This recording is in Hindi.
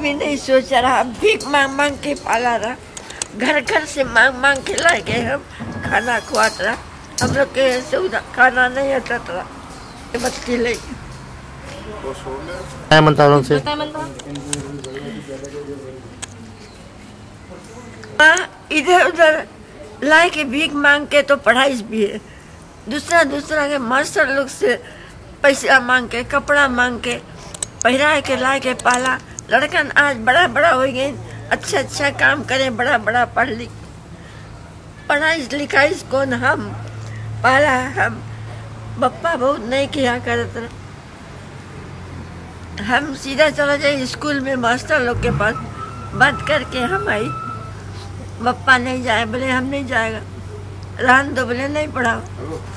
भी नहीं सोचा रहा, भीख मांग मांग के पाला रहा, घर घर से मांग मांग के ला के हम खाना खुआता रहा। हम लोग के सुविधा खाना नहीं आता था, बच्चे ले इधर उधर ला के भीख मांग के तो पढ़ाई भी है, दूसरा के मास्टर लोग से पैसा मांग के, कपड़ा मांग के, पहरा के ला के पाला। लड़कन आज बड़ा बड़ा हो गए, अच्छा काम करें, बड़ा पढ़ लिख, पढ़ाई लिखाई कौन हम पाला। हम बप्पा बहुत नहीं किया करते, हम सीधा चला जाए स्कूल में मास्टर लोग के पास, बात करके हम आई। बप्पा नहीं जाए, बोले हम नहीं जाएगा, रहन दो, बोले नहीं पढ़ाओ।